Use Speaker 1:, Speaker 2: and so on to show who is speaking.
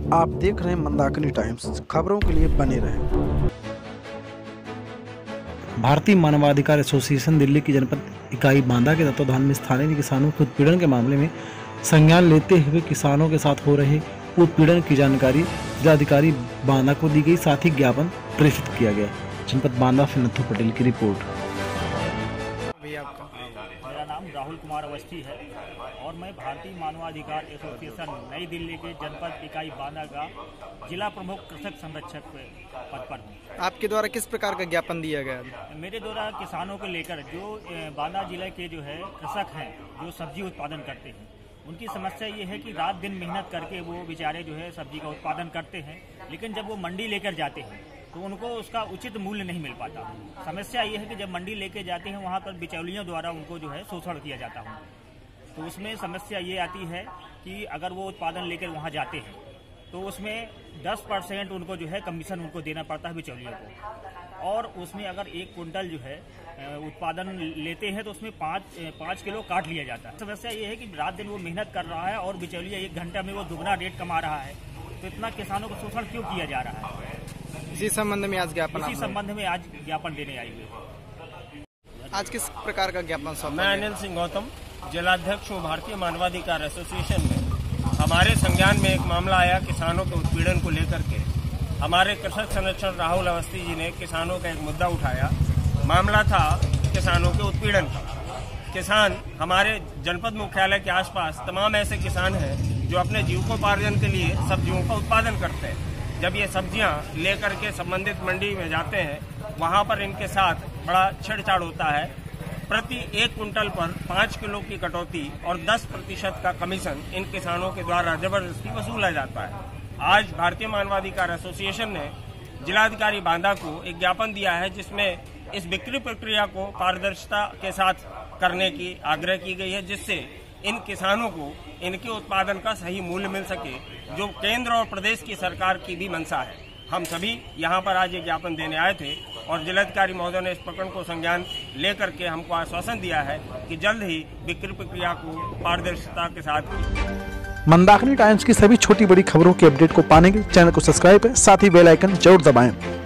Speaker 1: आप देख रहे हैं मंदाकिनी टाइम्स, खबरों के लिए बने रहें।
Speaker 2: भारतीय मानवाधिकार एसोसिएशन दिल्ली की जनपद इकाई बांदा के तत्वाधान में स्थानीय किसानों के उत्पीड़न के मामले में संज्ञान लेते हुए किसानों के साथ हो रहे उत्पीड़न की जानकारी जिलाधिकारी बांदा को दी गई, साथ ही ज्ञापन प्रेषित किया गया। जनपद बांदा से नथु पटेल की रिपोर्ट।
Speaker 3: मेरा नाम राहुल कुमार अवस्थी है और मैं भारतीय मानवाधिकार एसोसिएशन नई दिल्ली के जनपद इकाई बांदा का जिला प्रमुख कृषक संरक्षक पद पर हूँ।
Speaker 4: आपके द्वारा किस प्रकार का ज्ञापन दिया गया?
Speaker 3: मेरे द्वारा किसानों को लेकर जो बांदा जिले के जो है कृषक हैं, जो सब्जी उत्पादन करते हैं, उनकी समस्या ये है कि रात दिन मेहनत करके वो बेचारे जो है सब्जी का उत्पादन करते हैं, लेकिन जब वो मंडी लेकर जाते हैं तो उनको उसका उचित मूल्य नहीं मिल पाता। समस्या ये है कि जब मंडी लेके जाते हैं वहाँ पर बिचौलियों द्वारा उनको जो है शोषण किया जाता है। तो उसमें समस्या ये आती है कि अगर वो उत्पादन लेकर वहाँ जाते हैं तो उसमें 10% उनको जो है कमीशन उनको देना पड़ता है बिचौलियों को, और उसमें अगर 1 कुंटल जो है उत्पादन लेते हैं तो उसमें 5 किलो काट लिया जाता है। समस्या ये है कि रात दिन वो मेहनत कर रहा है और बिचौलिया 1 घंटा में वो दुगना रेट कमा रहा है, तो इतना किसानों को शोषण क्यों किया जा रहा है?
Speaker 4: इसी संबंध में आज ज्ञापन
Speaker 3: आज ज्ञापन देने आई हुई।
Speaker 4: आज किस प्रकार का ज्ञापन सौंपा?
Speaker 5: मैं अनिल सिंह गौतम, जिलाध्यक्ष हूँ भारतीय मानवाधिकार एसोसिएशन में। हमारे संज्ञान में एक मामला आया किसानों के उत्पीड़न को लेकर के। हमारे कृषक संरक्षक राहुल अवस्थी जी ने किसानों का एक मुद्दा उठाया। मामला था किसानों के उत्पीड़न का। किसान हमारे जनपद मुख्यालय के आसपास तमाम ऐसे किसान हैं जो अपने जीविकोपार्जन के लिए सब्जियों का उत्पादन करते हैं। जब ये सब्जियां लेकर के संबंधित मंडी में जाते हैं, वहां पर इनके साथ बड़ा छेड़छाड़ होता है। प्रति 1 कुंटल पर 5 किलो की कटौती और 10% का कमीशन इन किसानों के द्वारा जबरदस्ती वसूला जाता है। आज भारतीय मानवाधिकार एसोसिएशन ने जिलाधिकारी बांदा को एक ज्ञापन दिया है, जिसमें इस बिक्री प्रक्रिया को पारदर्शिता के साथ करने की आग्रह की गई है, जिससे इन किसानों को इनके उत्पादन का सही मूल्य मिल सके, जो केंद्र और प्रदेश की सरकार की भी मंशा है। हम सभी यहाँ पर आज ये ज्ञापन देने आए थे और जिलाधिकारी महोदय ने इस प्रकरण को संज्ञान लेकर के हमको आश्वासन दिया है कि जल्द ही बिक्री प्रक्रिया को पारदर्शिता के साथ।
Speaker 1: मंदाकिनी टाइम्स की सभी छोटी बड़ी खबरों की अपडेट को पाने के लिए चैनल को सब्सक्राइब करें, साथ ही बेल आइकन जरूर दबाएं।